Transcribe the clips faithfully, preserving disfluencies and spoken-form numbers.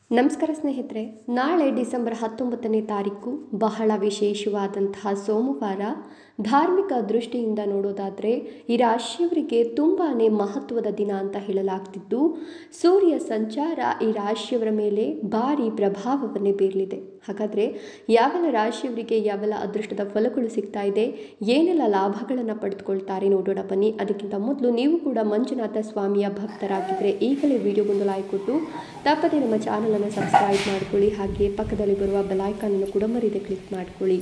ನಮಸ್ಕಾರ ಸ್ನೇಹಿತರೆ, ನಾಳೆ ಡಿಸೆಂಬರ್ ಹತ್ತೊಂಬತ್ತನೇ ತಾರೀಕು ಬಹಳ ವಿಶೇಷವಾದಂತಹ ಸೋಮವಾರ. ಧಾರ್ಮಿಕ ದೃಷ್ಟಿಯಿಂದ ನೋಡೋದಾದರೆ ಈ ರಾಶಿಯವರಿಗೆ ತುಂಬಾ ಮಹತ್ವದ ದಿನ ಅಂತ ಹೇಳಲಾಗ್ತಿದ್ದು, ಸೂರ್ಯ ಸಂಚಾರ ಈ ರಾಶಿಯವರ ಮೇಲೆ ಭಾರಿ ಪ್ರಭಾವವನ್ನೇ ಬೀರಲಿದೆ. ಹಾಗಾದರೆ ಯಾವೆಲ್ಲ ರಾಶಿಯವರಿಗೆ ಯಾವೆಲ್ಲ ಅದೃಷ್ಟದ ಫಲಗಳು ಸಿಗ್ತಾ ಇದೆ, ಏನೆಲ್ಲ ಲಾಭಗಳನ್ನು ಪಡೆದುಕೊಳ್ತಾರೆ ನೋಡೋಣ ಬನ್ನಿ. ಅದಕ್ಕಿಂತ ಮೊದಲು ನೀವು ಕೂಡ ಮಂಜುನಾಥ ಸ್ವಾಮಿಯ ಭಕ್ತರಾಗಿದ್ದರೆ ಈಗಲೇ ವಿಡಿಯೋಗೊಂದು ಲೈಕ್ ಕೊಟ್ಟು ತಪ್ಪದೇ ನಮ್ಮ ಚಾನಲನ್ನು ಸಬ್ಸ್ಕ್ರೈಬ್ ಮಾಡ್ಕೊಳ್ಳಿ. ಹಾಗೆ ಪಕ್ಕದಲ್ಲಿ ಬರುವ ಬೆಲ್ ಐಕಾನ್ ಅನ್ನು ಕೂಡ ಮರೀದೆ ಕ್ಲಿಕ್ ಮಾಡ್ಕೊಳ್ಳಿ.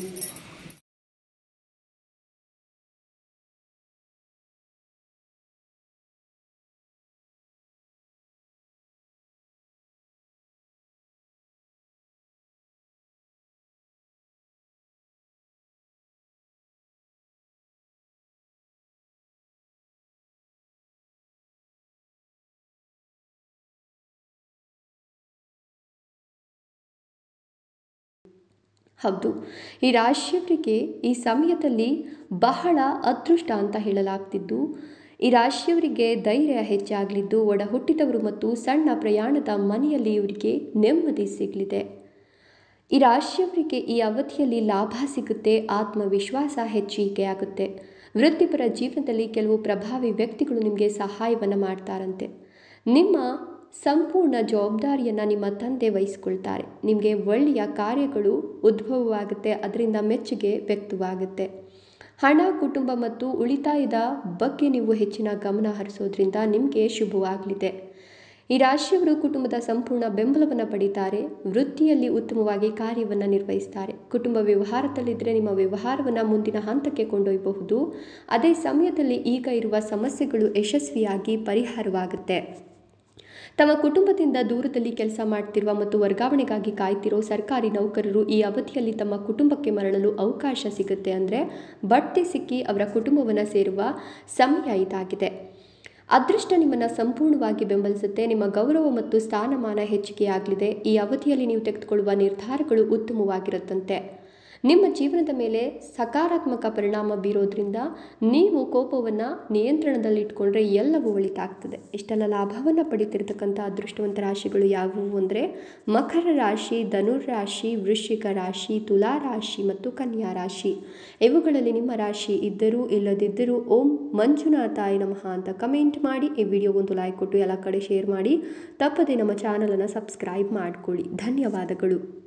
ಹೌದು, ಈ ರಾಶಿಯವರಿಗೆ ಈ ಸಮಯದಲ್ಲಿ ಬಹಳ ಅದೃಷ್ಟ ಅಂತ ಹೇಳಲಾಗ್ತಿದ್ದು, ಈ ರಾಶಿಯವರಿಗೆ ಧೈರ್ಯ ಹೆಚ್ಚಾಗಲಿದ್ದು, ಒಡ ಹುಟ್ಟಿದವರು ಮತ್ತು ಸಣ್ಣ ಪ್ರಯಾಣದ ಮನೆಯಲ್ಲಿ ಇವರಿಗೆ ನೆಮ್ಮದಿ ಸಿಗಲಿದೆ. ಈ ರಾಶಿಯವರಿಗೆ ಈ ಅವಧಿಯಲ್ಲಿ ಲಾಭ ಸಿಗುತ್ತೆ, ಆತ್ಮವಿಶ್ವಾಸ ಹೆಚ್ಚಿಗೆ ಆಗುತ್ತೆ. ವೃತ್ತಿಪರ ಜೀವನದಲ್ಲಿ ಕೆಲವು ಪ್ರಭಾವಿ ವ್ಯಕ್ತಿಗಳು ನಿಮಗೆ ಸಹಾಯವನ್ನು ಮಾಡ್ತಾರಂತೆ. ನಿಮ್ಮ ಸಂಪೂರ್ಣ ಜವಾಬ್ದಾರಿಯನ್ನು ನಿಮ್ಮ ತಂದೆ ವಹಿಸ್ಕೊಳ್ತಾರೆ. ನಿಮಗೆ ಒಳ್ಳೆಯ ಕಾರ್ಯಗಳು ಉದ್ಭವವಾಗುತ್ತೆ, ಅದರಿಂದ ಮೆಚ್ಚುಗೆ ವ್ಯಕ್ತವಾಗುತ್ತೆ. ಹಣ, ಕುಟುಂಬ ಮತ್ತು ಉಳಿತಾಯದ ಬಗ್ಗೆ ನೀವು ಹೆಚ್ಚಿನ ಗಮನ ಹರಿಸೋದ್ರಿಂದ ನಿಮಗೆ ಶುಭವಾಗಲಿದೆ. ಈ ರಾಶಿಯವರು ಕುಟುಂಬದ ಸಂಪೂರ್ಣ ಬೆಂಬಲವನ್ನು ಪಡೀತಾರೆ. ವೃತ್ತಿಯಲ್ಲಿ ಉತ್ತಮವಾಗಿ ಕಾರ್ಯವನ್ನು ನಿರ್ವಹಿಸ್ತಾರೆ. ಕುಟುಂಬ ವ್ಯವಹಾರದಲ್ಲಿದ್ದರೆ ನಿಮ್ಮ ವ್ಯವಹಾರವನ್ನು ಮುಂದಿನ ಹಂತಕ್ಕೆ ಕೊಂಡೊಯ್ಯಬಹುದು. ಅದೇ ಸಮಯದಲ್ಲಿ ಈಗ ಇರುವ ಸಮಸ್ಯೆಗಳು ಯಶಸ್ವಿಯಾಗಿ ಪರಿಹಾರವಾಗುತ್ತೆ. ತಮ್ಮ ಕುಟುಂಬದಿಂದ ದೂರದಲ್ಲಿ ಕೆಲಸ ಮಾಡ್ತಿರುವ ಮತ್ತು ವರ್ಗಾವಣೆಗಾಗಿ ಕಾಯ್ತಿರೋ ಸರ್ಕಾರಿ ನೌಕರರು ಈ ಅವಧಿಯಲ್ಲಿ ತಮ್ಮ ಕುಟುಂಬಕ್ಕೆ ಮರಳಲು ಅವಕಾಶ ಸಿಗುತ್ತೆ. ಅಂದರೆ ಬಡ್ತಿ ಸಿಕ್ಕಿ ಅವರ ಕುಟುಂಬವನ್ನು ಸೇರುವ ಸಮಯ ಇದಾಗಿದೆ. ಅದೃಷ್ಟ ನಿಮ್ಮನ್ನು ಸಂಪೂರ್ಣವಾಗಿ ಬೆಂಬಲಿಸುತ್ತೆ. ನಿಮ್ಮ ಗೌರವ ಮತ್ತು ಸ್ಥಾನಮಾನ ಹೆಚ್ಚಿಗೆಯಾಗಲಿದೆ. ಈ ಅವಧಿಯಲ್ಲಿ ನೀವು ತೆಗೆದುಕೊಳ್ಳುವ ನಿರ್ಧಾರಗಳು ಉತ್ತಮವಾಗಿರುತ್ತಂತೆ. ನಿಮ್ಮ ಜೀವನದ ಮೇಲೆ ಸಕಾರಾತ್ಮಕ ಪರಿಣಾಮ ಬೀರೋದ್ರಿಂದ ನೀವು ಕೋಪವನ್ನು ನಿಯಂತ್ರಣದಲ್ಲಿಟ್ಕೊಂಡ್ರೆ ಎಲ್ಲವೂ ಒಳಿತಾಗ್ತದೆ. ಇಷ್ಟೆಲ್ಲ ಲಾಭವನ್ನು ಪಡೀತಿರ್ತಕ್ಕಂಥ ಅದೃಷ್ಟವಂತ ರಾಶಿಗಳು ಯಾವುವು ಅಂದರೆ ಮಕರ ರಾಶಿ, ಧನುರ್ ರಾಶಿ, ವೃಶ್ಚಿಕ ರಾಶಿ, ತುಲಾ ರಾಶಿ ಮತ್ತು ಕನ್ಯಾ ರಾಶಿ. ಇವುಗಳಲ್ಲಿ ನಿಮ್ಮ ರಾಶಿ ಇದ್ದರೂ ಇಲ್ಲದಿದ್ದರೂ ಓಂ ಮಂಜುನಾಥಾಯ ನಮಃ ಅಂತ ಕಮೆಂಟ್ ಮಾಡಿ. ಈ ವಿಡಿಯೋಗೊಂದು ಲೈಕ್ ಕೊಟ್ಟು ಎಲ್ಲ ಕಡೆ ಶೇರ್ ಮಾಡಿ. ತಪ್ಪದೇ ನಮ್ಮ ಚಾನಲನ್ನು ಸಬ್ಸ್ಕ್ರೈಬ್ ಮಾಡಿಕೊಳ್ಳಿ. ಧನ್ಯವಾದಗಳು.